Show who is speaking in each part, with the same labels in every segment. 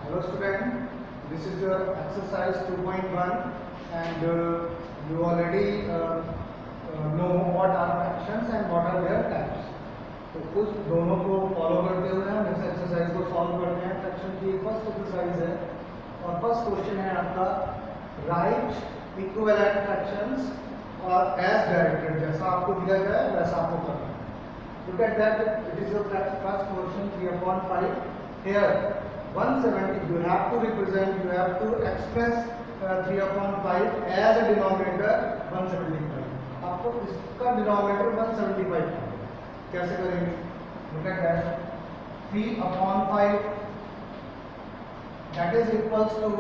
Speaker 1: Hello student, this is your exercise 2.1 and you already know what are fractions and what are their types. तो उस दोनों को follow करते हुए हम इस एक्सरसाइज को सॉल्व करते हैं। फ्रैक्शन की फर्स्ट एक्सरसाइज है और फर्स्ट क्वेश्चन है आपका राइट इक्विवेलेंट फ्रैक्शंस और एज डायरेक्टेड, जैसा आपको दिया जाए वैसा आपको करना है। Look at that, it is your first question 3/5. Here 170 you have to represent, you have to express 3/5 as a denominator 175. आपको इसका डिनोमिनेटर 175 है। कैसे करेंगे? Look at that, 3/5 that is equals to,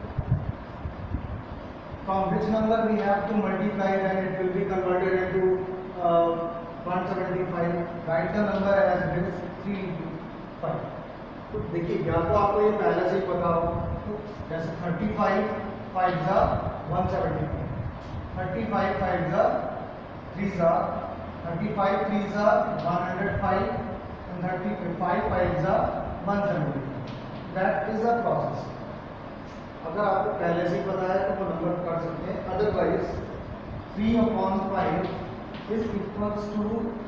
Speaker 1: from which number we have to multiply, then it will be converted into 175. Write the number as it is 3 into 5. तो देखिए या तो आपको ये पहले से ही पता हो, तो जैसे 35 5 जा 175, 35 5 जा 3 जा 35 3 जा 105 and 35 5 जा 175. That is a process. अगर आपको पहले से ही पता है तो वो नंबर कर सकते हैं, otherwise 3/5 is equals to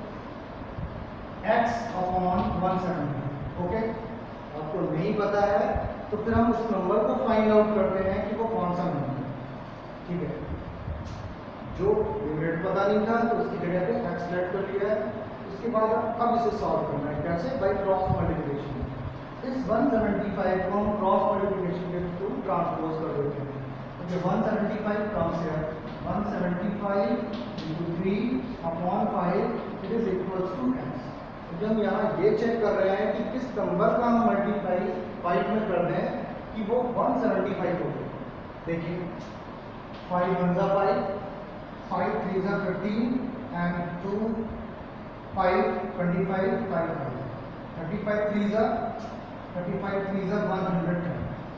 Speaker 1: x upon 170. Okay, आपको नहीं पता है तो फिर हम उस नंबर को फाइंड आउट करते हैं कि वो कौन सा नंबर है। ठीक है, जो न्यूमरेटर पता नहीं था तो उसकी जगह पे x लेट कर लिया है। उसके बाद अब इसे सॉल्व करना है। कैसे? By cross multiplication. इस 175 को हम क्रॉस मल्टीप्लिकेशन के थ्रू ट्रांसपोज कर देते हैं। तो 175 comes here, 175 into 3/5 it is equals to x. तो हम यहाँ ये चेक कर रहे हैं कि किस नंबर का हम मल्टीप्लाई 5 में कर दें कि वो 175 हो जाए। देखिए 5 1 जा 5, 5 3 जा 15 and 2 5 25 5 5, 35 3 जा 110.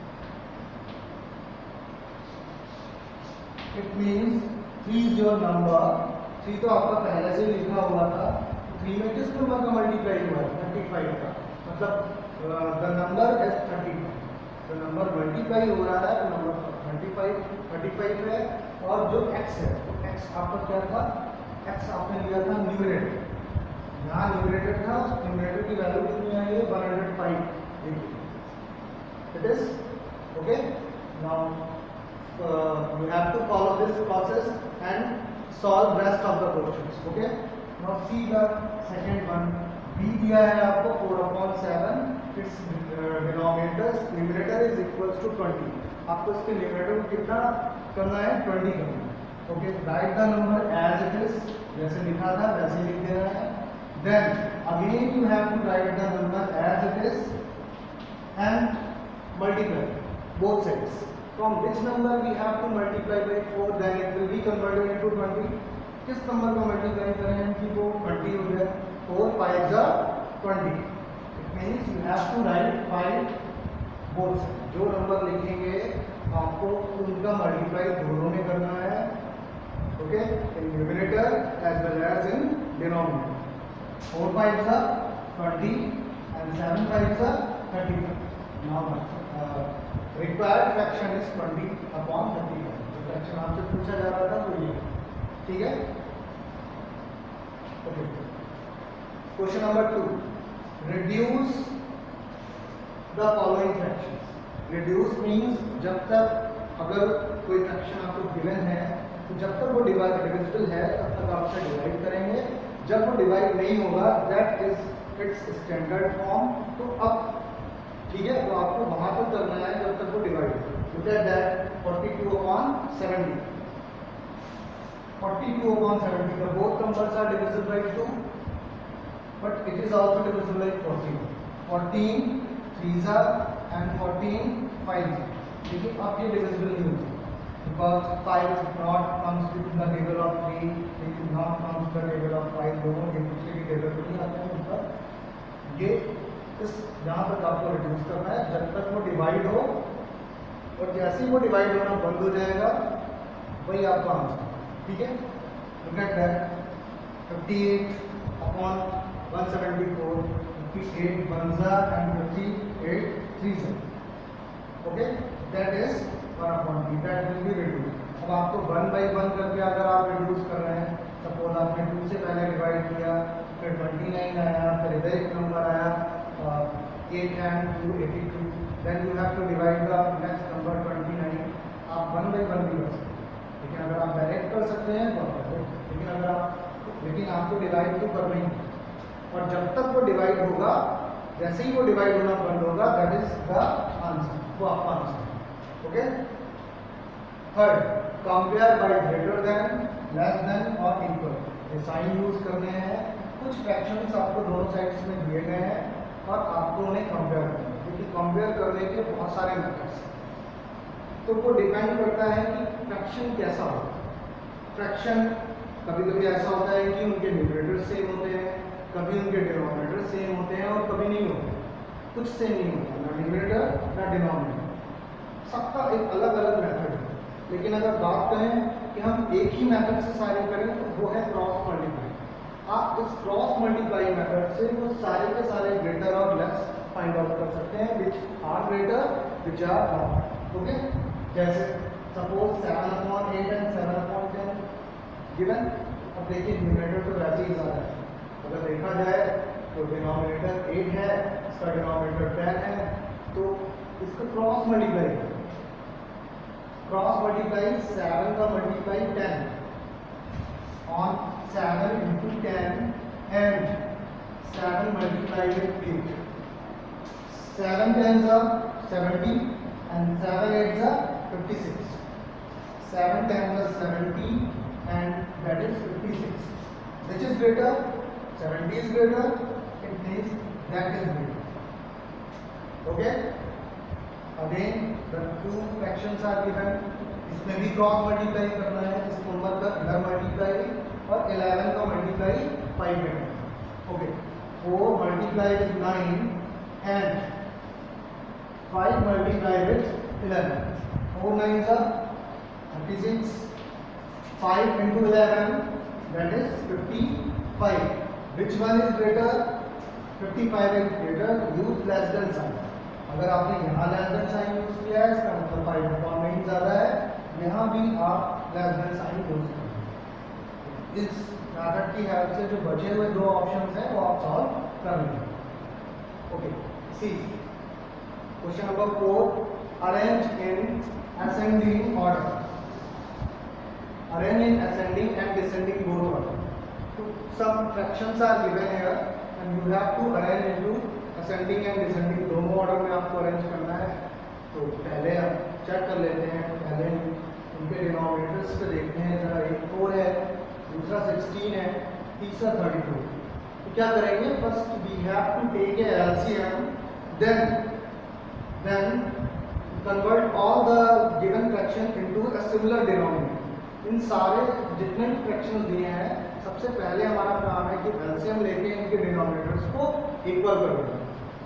Speaker 1: It means 3 is your number. 3 तो आपका पहले से लिखा हुआ था। 3 में किस नंबर का मल्टीप्लाई हुआ है? 35 का। मतलब द नंबर इज 35। तो नंबर मल्टीप्लाई हो रहा है तो नंबर 35 है। और जो x है तो x आपका क्या था? x आपने लिया था न्यूमरेटर। यहाँ न्यूमरेटर था, उस न्यूमरेटर की वैल्यू कितनी आई है? 105। It is okay. Now you have to follow this process and solve rest of the questions. Okay, now see the second one. b दिया है आपको 4/7, its numerator is equals to 20. आपको इसके न्यूमरेटर को कितना करना है? 20 करना है। Okay, write the number as it is, जैसे लिखा था वैसे ही लिख देना है। Then again you have to write the number as it is and multiply both sides. From which number we have to multiply by 4, then it will be converted into 20. किस number को मल्टीप्लाई करें कि वो 20 हो जाए? 4 5 जा 20. It means you have to write 5 both sides. जो नंबर लिखेंगे आपको उनका मल्टीप्लाई दोनों में करना है। Okay, in numerator as well as in denominator. 4 5 जा 20 and 7 5 जा 35. Now required fraction is 20/35. जो फ्रैक्शन आपसे पूछा जा रहा था वो ये, ठीक है। Okay, question number 2, reduce the following fractions. Reduce means जब तक अगर कोई फ्रैक्शन आपको गिवन है तो जब तक वो डिविजिबल है तब तक आप उसे डिवाइड करेंगे। जब वो डिवाइड नहीं होगा that is its standard form. तो अब ठीक है, तो आपको वहां तक करना है जब तक वो डिवाइड हो। Look at that, 42/70. 42/70, the both numbers are divisible by 2, but it is also divisible by 14. 14 3s and 14 5s. देखिए अब ये divisible नहीं होती because 5 not comes to the table of 3, it is not comes to the table of 5. दोनों एक दूसरे की table पर नहीं आते हैं। मतलब ये इस यहाँ तक आपको रिड्यूस करना है जब तक वो डिवाइड हो, और जैसे ही वो डिवाइड होना बंद हो जाएगा वही आपका आंसर। ठीक है, look at that, 58/174, 58 1s and 58 3s। Okay, that is 1/3, that will be reduce. अब आपको 1/1 करके अगर आप रिड्यूस कर रहे हैं, सपोज आपने 2 से पहले डिवाइड किया, फिर 29 आया, फिर इधर एक नंबर आया 8 and 2 82, then you have to divide the next number 29। आप 1/1 भी कर सकते हैं, लेकिन अगर आप डायरेक्ट कर सकते हैं तो आप करें, लेकिन आपको डिवाइड तो करना ही है। और जब तक वो डिवाइड होगा, जैसे ही वो डिवाइड होना बंद होगा, दैट इज द आंसर, वो आपका आंसर है। Okay, third, compare by greater than, less than और इक्वल। ये साइन यूज करने हैं। कुछ फ्रैक्शंस आपको दोनों साइड्स में दिए गए हैं और आपको उन्हें कंपेयर करना है, क्योंकि कंपेयर करने के बहुत सारे मेथड्स हैं। तो वो डिपेंड करता है कि फ्रैक्शन कैसा हो। फ्रैक्शन कभी कभी ऐसा होता है कि उनके न्यूमरेटर सेम होते हैं, कभी उनके डिनोमिनेटर सेम होते हैं और कभी नहीं होते, कुछ सेम नहीं होता, ना न्यूमरेटर ना डिनोमिनेटर, सबका एक अलग अलग मेथड है। लेकिन अगर बात करें कि हम एक ही मेथड से सारे करें तो वो है क्रॉस मल्टीप्लाई। आप इस क्रॉस मल्टीप्लाई मेथड से वो सारे के सारे ग्रेटर और लेस फाइंड आउट कर सकते हैं, which are greater which are not. Okay, जैसे सपोज 7/8 एंड 7/10 गिवन। अब देखिए न्यूमरेटर तो वैसे ही ज़्यादा है, अगर देखा जाए तो डिनोमिनेटर 8 है, इसका डिनोमिनेटर 10 है, तो इसका क्रॉस मल्टीप्लाई है। क्रॉस मल्टीप्लाई 7 का multiply 10 on 7 into 10 and 7 multiplied with 8. 7 10s are 70 and 7 8s are 56. 7 10s are 70 and that is 56. Which is greater? 70 is greater. It means that is greater. Okay? Again, the two fractions are given. इसमें भी cross multiply करना है, इस number का इधर multiply और 11 का multiply 5 करना है। Okay, 4 multiply with 9 and 5 multiply with 11। 4 9s are 36, 5 into 11 that is 55. Which one is greater? 55 is greater. Use less than sign. अगर आपने यहाँ लेस देन साइन यूज किया है, इसका मतलब 5/9 ज़्यादा है, यहाँ भी आप लेस देन साइन यूज करें। इस मेथड की हेल्प से जो बचे हुए दो ऑप्शंस हैं वो आप सॉल्व कर लेंगे। Okay, see question number 4, arrange in ascending order. Arrange in ascending and descending both order. तो some fractions are given here and you have to arrange into ascending and descending, दोनों order में आपको arrange करना है। तो पहले हम check कर लेते हैं, पहले उनके डिनोमिनेटर्स पे देखते हैं जरा। एक 4 है, दूसरा 16 है, तीसरा 32। तो क्या करेंगे, first we have to take a LCM, then convert all the given fraction into a similar denominator. इन सारे जितने भी फ्रैक्शंस दिए हैं, सबसे पहले हमारा काम है कि एलसीएम लेके इनके डिनोमिनेटर्स को इक्वल कर देना।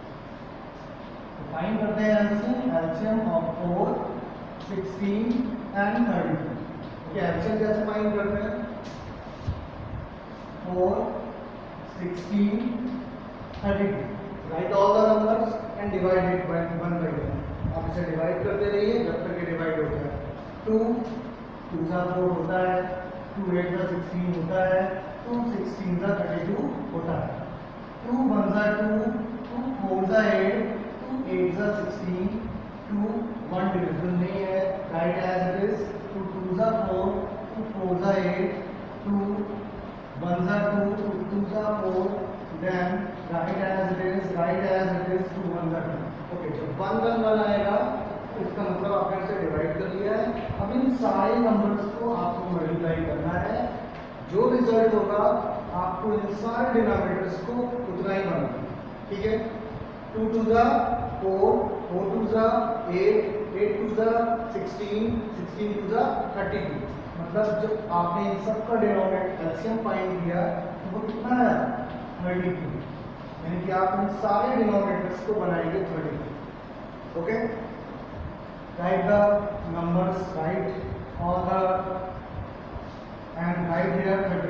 Speaker 1: फाइंड करते हैं LCM of 4, 16 and 32। Okay, LCM कैसे फाइंड करते हैं? 4, 16, 32। Write all the numbers and divide it by 1/1। आप इसे डिवाइड करते रहिए जब तक ये डिवाइड होता है। 2 2 सा 4 होता है, 2 8 सा 16 होता है, 2 16 सा 32 होता है, 2 1 सा 2, 2 4 सा 8, 2 8 सा 16, 2 1 डिविजिबल नहीं है, राइट एज इट इज। 2 2 सा 4, 2 4 सा 8, 2 1 सा 2, 2 2 सा 4, then write as it is, 2 1 सा 2। ओके, जब 1 1 1 आएगा तो इसका मतलब आपने इसे डिवाइड कर लिया है। अब इन सारे नंबर्स को आपको मल्टीप्लाई करना है, जो रिजल्ट होगा आपको इन सारे डिनोमिनेटर्स को उतना ही बनाना है। ठीक है, 2 2 सा 4, 4 2 सा 8, 8 2 सा 16, 16 2 सा 32। मतलब जब आपने इन सब का डिनोमिनेटर एलसीएम फाइंड किया तो वो कितना है? 32। यानी कि आप इन सारे डिनोमिनेटर्स को बनाएंगे 32। Okay, write the numbers, write all the and right here 30.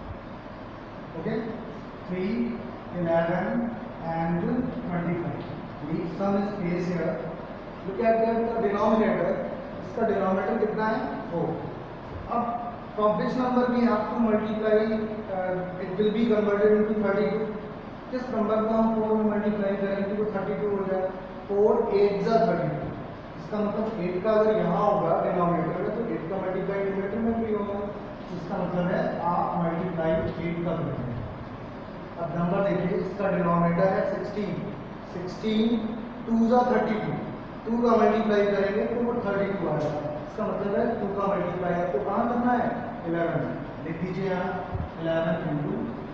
Speaker 1: Okay, 3, 11 and 25. leave some space here. Look at that the denominator. इसका denominator कितना है 4. अब from which number we have to multiply, it will be converted into 32. किस number को हम 4 में multiply करेंगे तो 32 हो जाए. 4 8 जा 32. इसका मतलब 8 का अगर यहाँ होगा डिनोमिनेटर में तो 8 का मल्टीप्लाई न्यूमरेटर में भी होगा. इसका मतलब है आप मल्टीप्लाई 8 का करेंगे. अब नंबर देखिए, इसका डिनोमिनेटर है 16. 16 2 जा 32. 2 का मल्टीप्लाई करेंगे तो वो 32 आएगा. इसका मतलब है 2 का मल्टीप्लाई आपको कहाँ करना है 11. लिख दीजिए यहाँ 11 into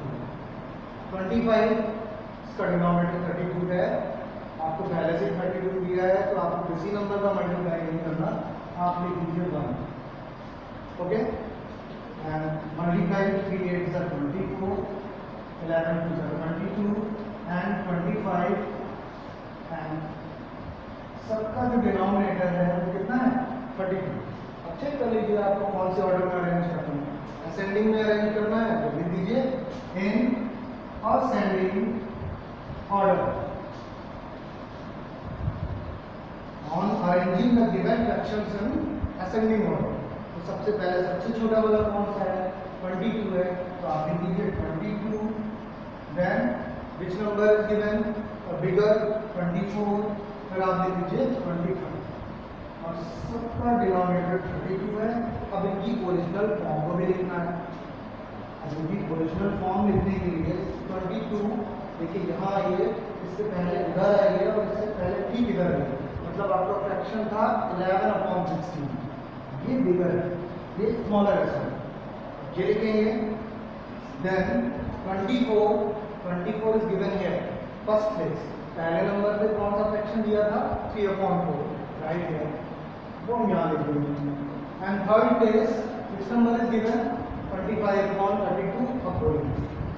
Speaker 1: 25. इसका डिनोमिनेटर 32 है. आपको पहले से 32 दिया है तो आपको किसी नंबर का मल्टीप्लाई नहीं करना. आप लिख दीजिए 1. Okay, and multiply 3 8 are 24, 11 2 are 22 and 25. And सबका जो डिनोमिनेटर है वो कितना है 32. अब चेक कर लीजिए आपको कौन से ऑर्डर में अरेंज करना है. असेंडिंग में अरेंज करना है तो लिख दीजिए इन ascending order. On arranging the given fractions in ascending order. तो सबसे पहले सबसे छोटा वाला कौन सा है 22 है तो आप लिख दीजिए 22. Then which number is given bigger 24. फिर आप लिख दीजिए 25 और सबका डिनोमिनेटर 32 है. अब इनकी ओरिजिनल फॉर्म को भी लिखना है. इनकी ओरिजिनल फॉर्म लिखने के लिए 22 देखिए यहाँ आइए, इससे पहले इधर आइए और इससे पहले ठीक इधर आइए. मतलब आपका फ्रैक्शन था 11/16. ये बिगर है, ये स्मॉलर है. सर ये लिखेंगे. Then 24 is given here first place. पहले नंबर पे कौन सा फ्रैक्शन दिया था 3/4 राइट हियर, वो हम यहाँ लिख देंगे. And third place which number is given 25/32 upward.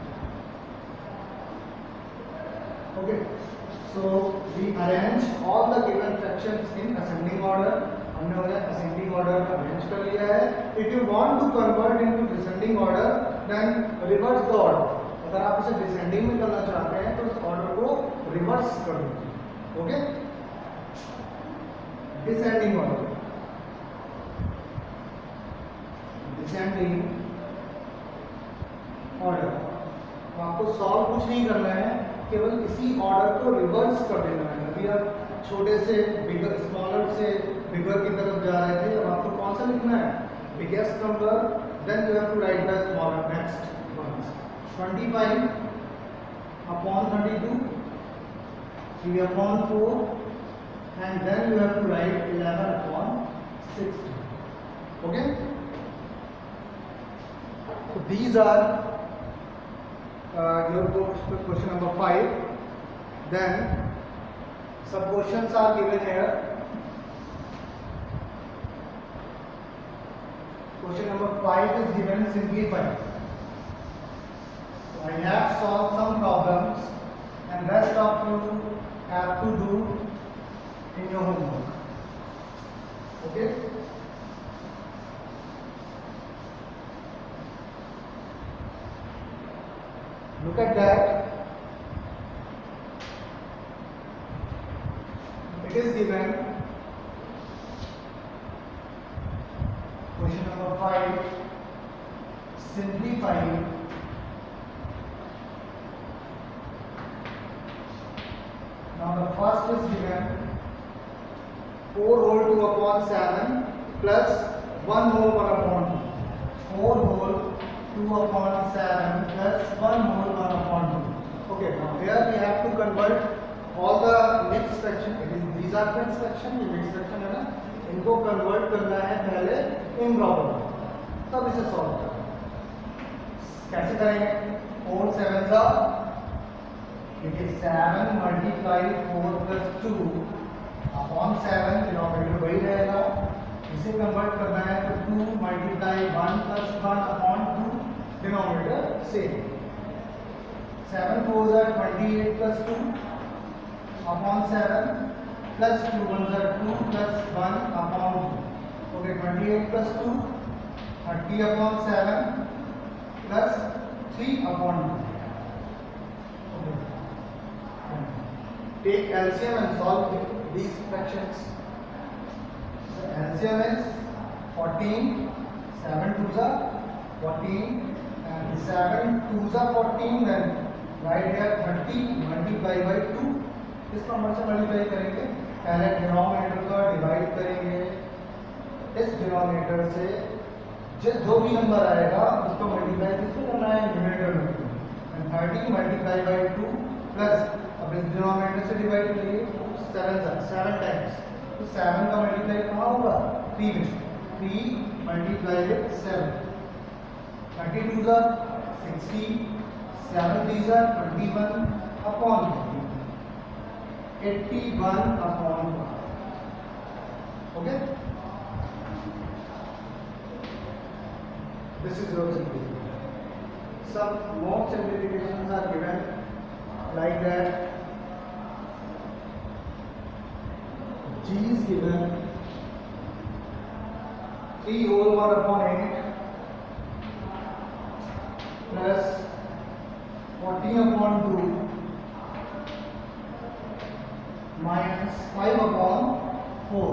Speaker 1: Okay, so we arrange all the given fractions in ascending order. हमने उन्हें ascending order में arrange कर लिया है. If you want to convert into descending order, then reverse the order. अगर आप इसे descending में करना चाहते हैं तो इस order को reverse कर दीजिए. Okay, descending order. Descending order. तो आपको सॉल्व कुछ नहीं करना है, केवल इसी ऑर्डर को रिवर्स कर देना है. अभी आप छोटे से बिगर स्मॉलर से बिगर की तरफ जा रहे थे. अब आपको कौन सा लिखना है biggest number. Then you have to write the smaller. Next 25 upon 32 3/4 and then you have to write 11/60. Okay, so these are your question number 5. Then some questions are given here. Question number 5 is given simplify. So I have solved some problems and rest of you have to do in your homework. Okay, look at that. It is given question number 5 simplify. Now the first is given 4 whole 2/7 plus 1 whole 1/2. 4 whole 2/7 plus 1 whole 1/2. Okay, now here we have to convert all the mixed fraction. These are mixed fraction, ये mixed fraction है ना, इनको convert करना है पहले improper, तब इसे solve करना है. कैसे करेंगे 4 7 का देखिए 7 मल्टीप्लाई 4 प्लस 2 अपॉन 7 डिनोमिनेटर वही रहेगा. इसे कन्वर्ट करना है तो 2 multiply 1 plus 1 upon 2 denominator same. 7 4 are 28 plus 2 upon 7 plus 2 1s are 2 plus 1 upon 2. Okay, 28 plus 2 30 upon 7 plus 3 upon 2. Okay. take LCM and solve these fractions. The LCM is 14, 7 twos are 14, and 7 twos are 14. Then right here 30 multiply by 2. इस number से multiply करेंगे, पहले denominator का divide करेंगे, इस denominator से जो भी नंबर आएगा उसको मल्टीप्लाई किसको करना है, न्यूमरेटर में। एंड 30 मल्टीप्लाई बाय 2 प्लस, अब इस डिनोमिनेटर से डिवाइड करिए 7 टाइम्स, तो 7 का मल्टीप्लाई कहाँ होगा, 3 में, 3 multiply with 7, 32 are 60, 7 3s are 21 upon 81 upon 1. Okay, this is your simplification. Some more simplifications are given like that. G is given 3 whole 1 upon 8 plus 14 upon 2 minus 5 upon 4.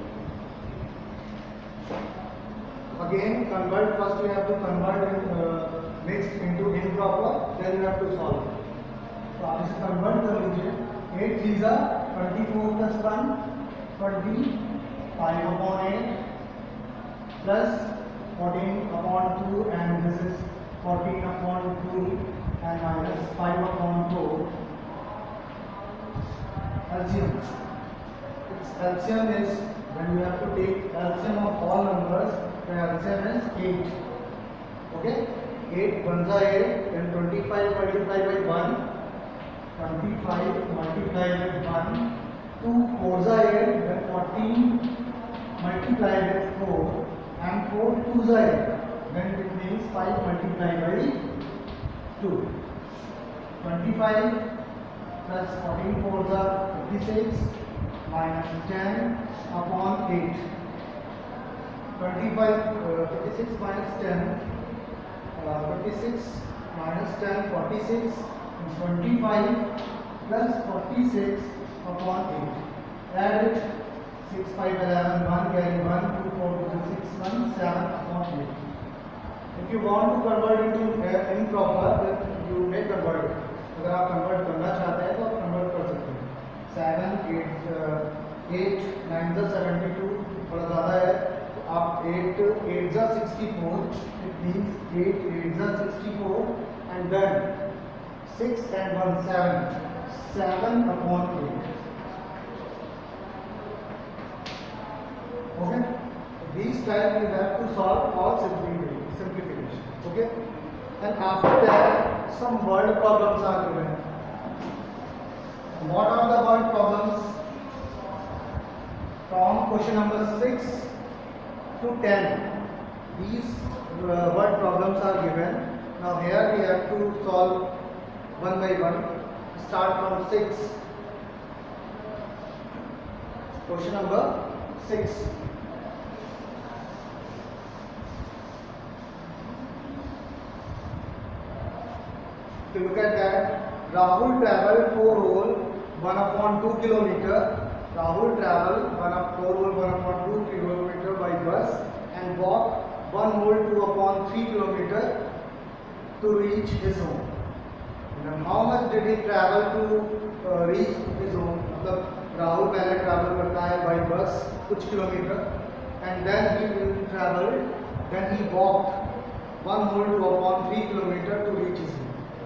Speaker 1: Again, convert. First, you have to convert mixed into improper. Then you have to solve. तो आप इसे convert कर लीजिए. 8 3s are 24 plus 1 20, 5 upon 8 plus 14 upon 2, and this is 14 upon 2 and minus 5 upon 4. LCM. Its LCM is, when you have to take LCM of all numbers, the LCM is 8. Okay? 8 ones are 8, then 25 multiplied by 1, 25 multiplied with 1, 2 4s are 8, then 14 multiplied with 4, and 4 2s are 8, then it means 5 multiplied by 2. 25 plus 14 4s are 56 minus 10 upon 8. 56 minus 10, 56 minus 10, 46, and 25 plus 46 upon 8. Add it, 6 5 11, 1 carry 1, 2 4 2 6 1, 7 upon 8. If you want to convert into improper, then you may convert it. अगर आप convert करना चाहते हैं तो आप convert कर सकते हैं. 7 8 9 72, थोड़ा ज़्यादा है, तो आप 8 8 64, it means 8 8 64, and then 6 and 1 7 upon 8. Okay, these type you have to solve all simplification. Okay, and after that some word problems are given. What are the word problems? From question number 6 to 10, these word problems are given. Now here we have to solve one by one. Start from 6. Question number 6. To look at that, Rahul traveled 4 whole 1 upon 2 kilometer. Rahul traveled 4 whole 1 upon 2 kilometer by bus and walked 1 whole 2 upon 3 kilometer to reach his home. And how much did he travel to reach his home? मतलब राहुल पहले travel करता है by bus कुछ kilometre, and then he will travel, then he walked 1 whole 2 upon 3 kilometer to reach his home.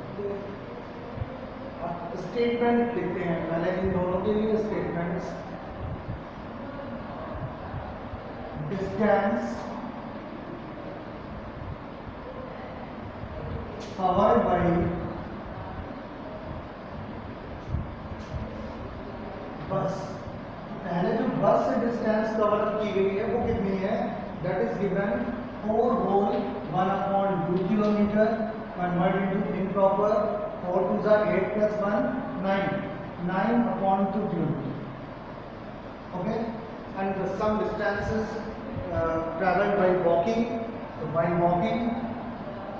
Speaker 1: Statement लिखते हैं पहले इन दोनों के लिए. स्टेटमेंट्स, डिस्टेंस कवर्ड बाय बस. पहले जो बस से डिस्टेंस कवर की गई है वो कितनी है? That is given 4 whole 1 upon 2 kilometer. Convert into improper. 4 2s are 8 plus 1 9 upon 2 kilometer. Okay, and some distances traveled by walking. So by walking,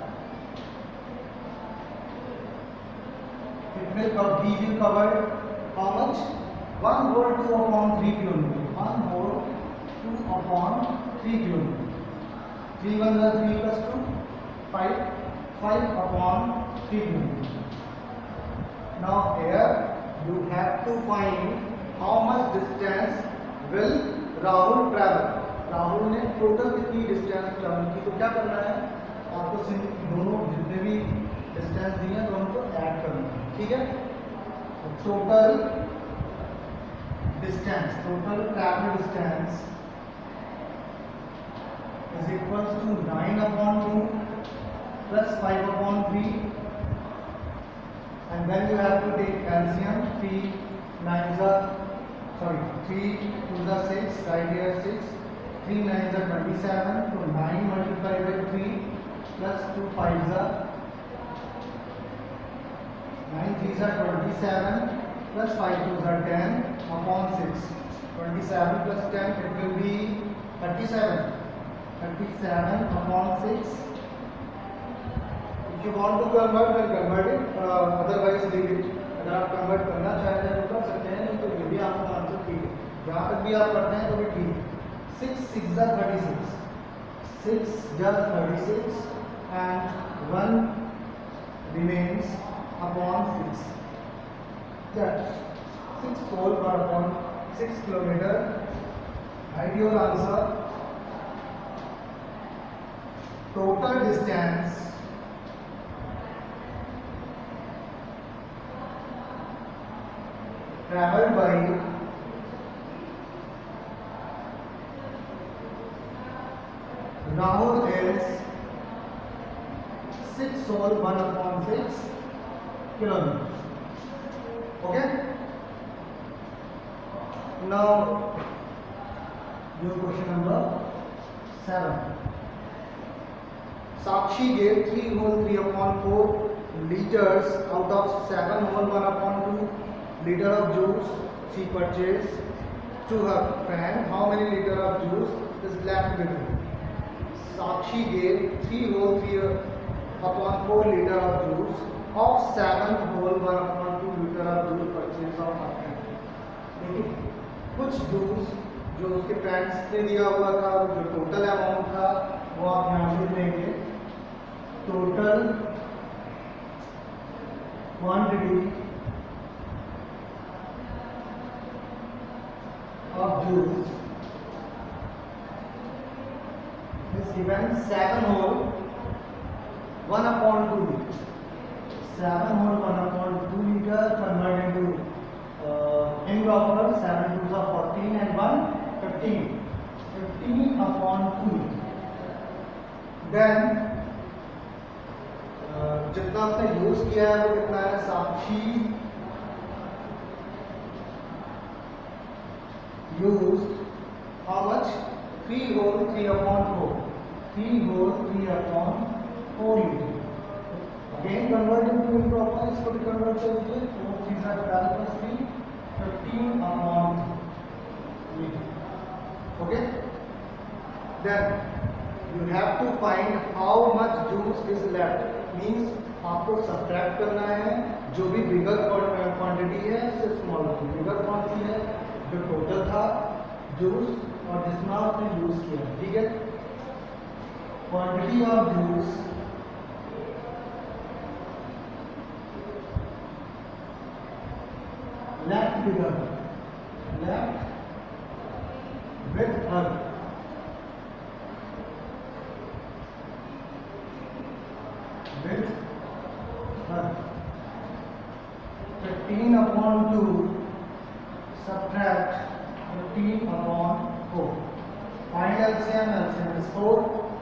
Speaker 1: it will be covered how much? 1 whole 2 upon 3 kilometer. 1 whole 2 upon 3 kilometer. 3 1 is 3 plus 2, 5. 5 upon 3 kilometer. Now here you have to find how much distance will Rahul travel. Rahul ने total कितनी distance travel की, तो क्या करना है आपको दोनों जितने भी डिस्टेंस दिए हैं दोनों को ऐड करना है, ठीक है। Total distance, total travel distance is equals to 9 upon 2 plus 5 upon 3 and then you have to take LCM. 3 2s are 6, right here 6, 3 9s are 27, so 9 multiplied by 3 plus 2 5s are 9 3s are 27 plus 5 2s are 10 upon 6. 27 plus 10, it will be 37. 37 upon 6. If you want to convert, then convert it. Otherwise leave it. अगर आप convert करना चाहते हैं तो कर सकते हैं, नहीं तो ये भी आपका आंसर ठीक है। जहाँ तक भी आप करते हैं तो भी ठीक है। 6 6 are 36. 6 just 36 and 1 remains upon 6. That 6 whole per upon 6 kilometer. Write your answer. Total distance traveled by Rahul is 6 whole 1 upon 6 kilometers. Okay? Now, your question number 7. Sakshi gave 3 whole 3 upon 4 liters out of 7 whole 1 upon 2 liter of juice she purchased to her friend. How many liter of juice is left with her? Sakshi gave 3 whole 3 upon 4 liter of juice of 7 whole 1 upon 2 liter of juice purchased of her friend. देखिए कुछ juice जो उसके friends ने दिया हुआ था, जो total amount था वो आप यहाँ लिख लेंगे। Total quantity of juice is given 7 whole 1 upon 2 liter. 7 whole 1 upon 2 liter converted into improper. 7 2s are 14 and 1 15. 15 upon 2 liter. Then जितना उसने यूज किया है वो कितना है? साक्षी used how much? 3 whole 3 upon 4. 3 whole 3 upon 4 liter. Again convert into improper. इसको भी convert कर दीजिए। 4 3s are 12 plus 3 15 upon liter. Okay. Then you have to find how much juice is left. Means आपको subtract करना है जो भी bigger quantity है उससे smaller. Bigger कौन सी है? जो टोटल था जूस और जितना आपने यूज किया, ठीक है। Quantity of juice left with her with her 15 upon 2 subtract 15 upon 4. Find LCM. LCM is 4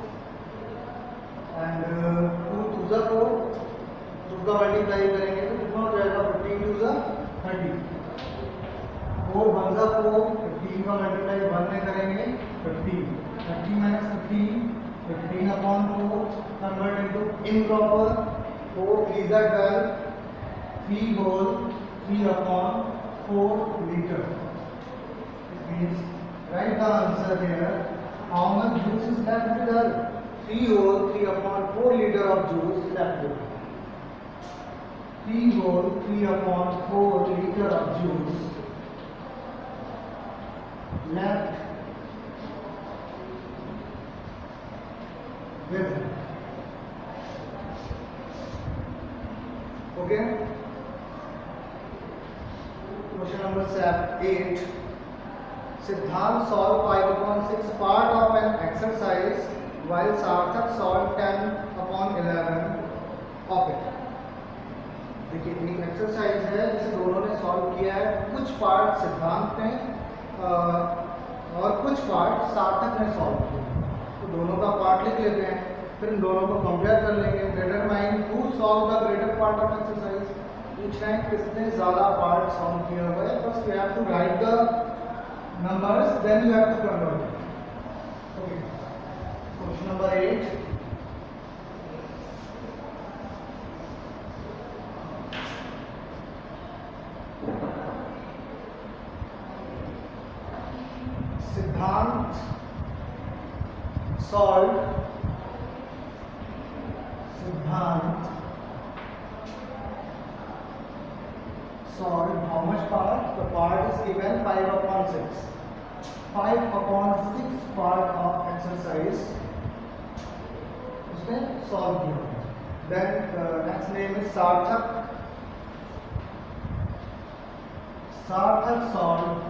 Speaker 1: and 2 2s are 4. 2 का मल्टीप्लाई करेंगे तो कितना हो जाएगा? 15 2s are 30. 4 1s are 4. 15 का मल्टीप्लाई 1 में करेंगे 15. 30 minus 15. 15 upon 4 convert into improper. 4 3s are 12. 3 whole 3 upon 4 liter. It means write the answer here. How much juice is left with her? 3 whole 3 upon 4 liter of juice left with her. T whole 3 upon 4 liter of juice left with. Okay. Question number 8. Siddhant solved 5 upon 6 part of an exercise while Sarthak solved 10 upon 11 of it. देखिए एक exercise है जिसे दोनों ने solve किया है, कुछ part सिद्धांत ने और कुछ पार्ट सार्थक ने सॉल्व किया, तो दोनों का पार्ट लिख लेते हैं, फिर इन दोनों को कंपेयर कर लेंगे। Determine who solve the greater part of exercise, पूछ रहे हैं किसने ज़्यादा पार्ट सॉल्व किया हुआ है। First you have to write the numbers, then you have to convert it. Okay, question number 8। Siddhant solved how much part? The part is given 5 upon 6. 5 upon 6 part of exercise उसने solve किया। Then next name is Sarthak. Sarthak solved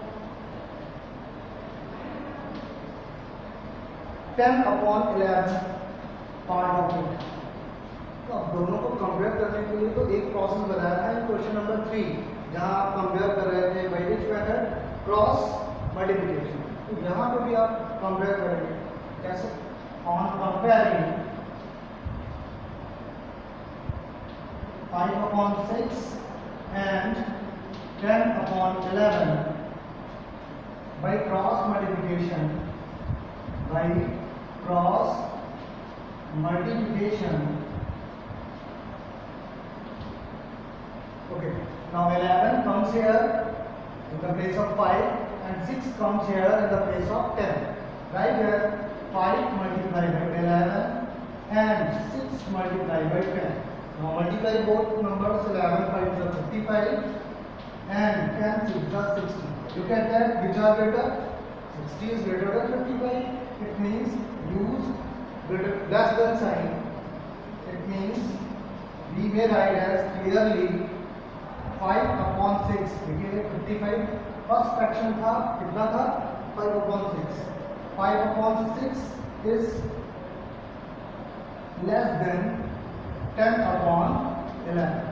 Speaker 1: 10 upon 11 part of it। तो अब दोनों को compare करने के लिए तो एक प्रोसेस बताया था क्वेश्चन नंबर 3, जहां आप कंपेयर कर रहे थे by which method, cross multiplication. तो यहाँ पे भी आप कंपेयर करेंगे कैसे, on comparing 5 upon 6 and 10 upon 11 by cross multiplication, by cross multiplication। Okay, now 11 comes here in the place of 5 and 6 comes here in the place of 10. Right here 5 multiplied by 11 and 6 multiplied by 10. Now multiply both numbers, 11 5 is 55 and 10 6 is 60. Look at that, which are greater? 60 is greater than 55. It means use less than sign. It means we may write as clearly 5 upon 6। देखिए 55 first fraction था, कितना था 5 upon 6। 5 upon 6 is less than 10 upon 11।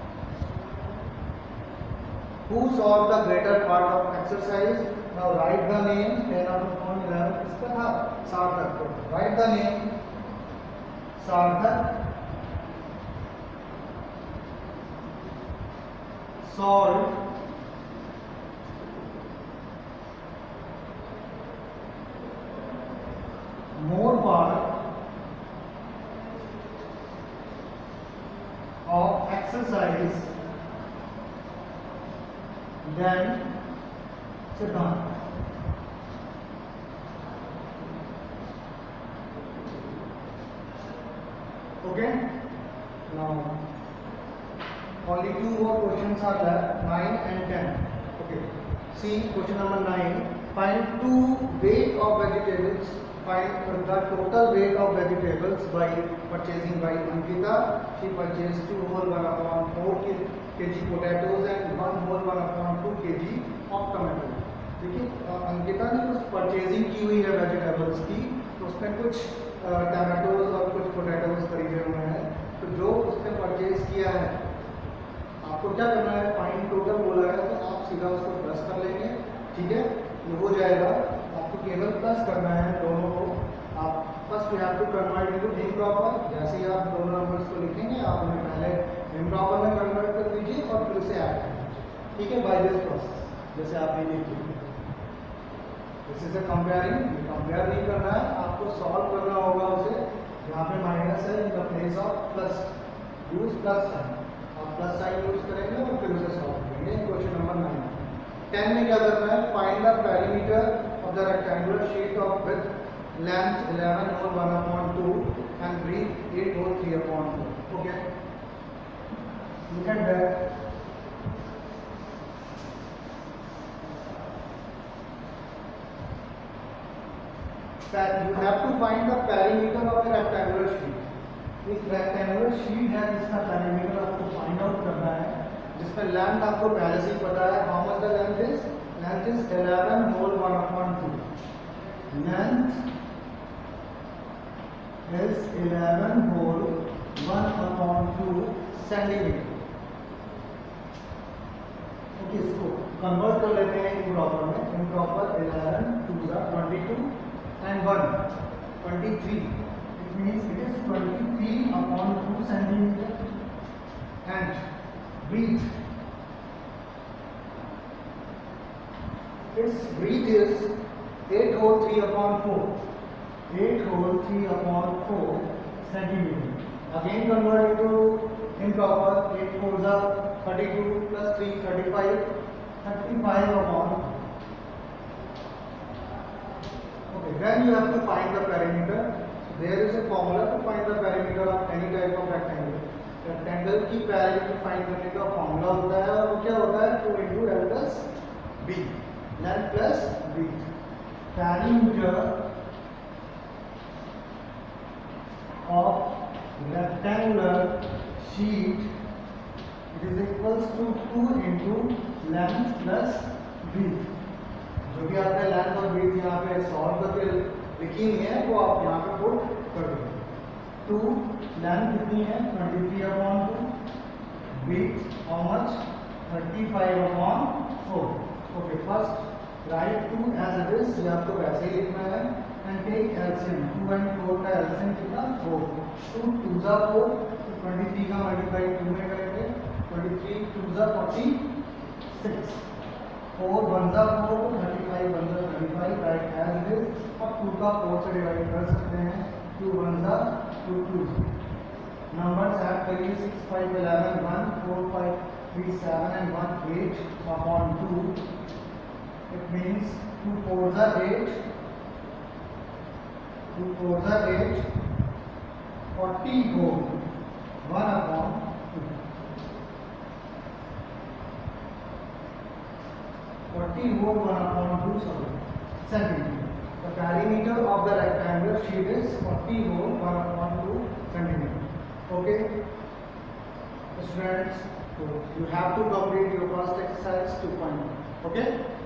Speaker 1: Who solved the greater part of exercise? Now write the name 10 upon 11 किसका था, सार्थक। Write the name सार्थक solved more part of exercise than Siddhant। Okay, now only 2 more questions are left, 9 and 10. Okay, see question number 9. Find 2 weight of vegetables. Find the total weight of vegetables by purchasing by Ankita. She purchased 2 whole 1 upon 4 kg potatoes and 1 whole 1 upon 2 kg of tomato। देखिए अंकिता ने कुछ purchasing की हुई है vegetables की, तो उसने कुछ टमाटोज और कुछ पोटैटोज खरीदे हुए हैं। तो जो उसने परचेज किया है, आपको क्या करना है, फाइंड टोटल बोला है तो आप सीधा उसको प्लस कर लेंगे। ठीक है, ये हो जाएगा। आपको केवल प्लस करना है दोनों को। आप first you have to convert into improper. जैसे ही आप दोनों नंबर्स को लिखेंगे, आप उन्हें पहले इम्प्रॉपर में कन्वर्ट कर दीजिए और फिर उसे ऐड कर दीजिए। ठीक है, बाय दिस प्रोसेस जैसे आप ये देखिए, this is a comparing. Compare नहीं करना है, आपको सॉल्व करना होगा उसे। यहाँ पे माइनस है, in the place of plus use plus sign. आप प्लस साइन यूज करेंगे और फिर उसे सॉल्व करेंगे। Question number 9। 10 में क्या करना है, find the perimeter of the rectangular sheet of with length 11 whole 1 upon 2 and breadth 8 whole 3 upon 4। Okay, Look at that. That you have to find the perimeter of a rectangular sheet. एक rectangular sheet है जिसका perimeter आपको find out करना है, जिसका length आपको पहले से ही पता है. How much the length is? Length is 11 whole 1/2. Length is 11 whole 1/2 centimeter. Okay, इसको कन्वर्ट कर लेते हैं इम्प्रॉपर में. Improper 11 2 22 and 1 23. It means it is 23/2 centimeter. And breadth, its breadth is 8 whole 3/4. 8 whole 3/4 centimeter. Again convert it to improper. 8 4 32 plus 3 35. 35/2. Okay, then you have to find the perimeter. So there is a formula to find the perimeter of any type of rectangle. Rectangle की perimeter find करने का formula होता है, और वो क्या होता है? 2 into L plus B, length plus width. Perimeter of rectangular sheet, it is equals to 2 into length plus width. जो भी आपने लेंथ और विड्थ यहाँ पे सॉल्व करके लिखी हुई है वो आप यहाँ पे पुट कर देंगे. 2 लेंथ कितनी है? 23/2. Width how much? 35/4. Okay, first write 2 as it is, ये आपको वैसे ही लिखना है. And take LCM. 2 and 4 का एलसीएम कितना? 4. 2 2 4, 23 का मल्टीप्लाई 2 में करेंगे. 23 2 46. 4 1 4, 35 1 35, राइट एज इट इज. अब 2 का 4 से डिवाइड कर सकते हैं. 2 1 2 2. नंबर्स ऐड करिए. 6 5 11 1 4 5 3 7 and 1 8/2. It means 2 4 8, 2 4 8, 40 whole 1/2. 40 whole 1/2 centimeter. The perimeter of the rectangular sheet is 40 whole 1/2 centimeter. Okay, students, so you have to complete your first exercise 2.1. Okay.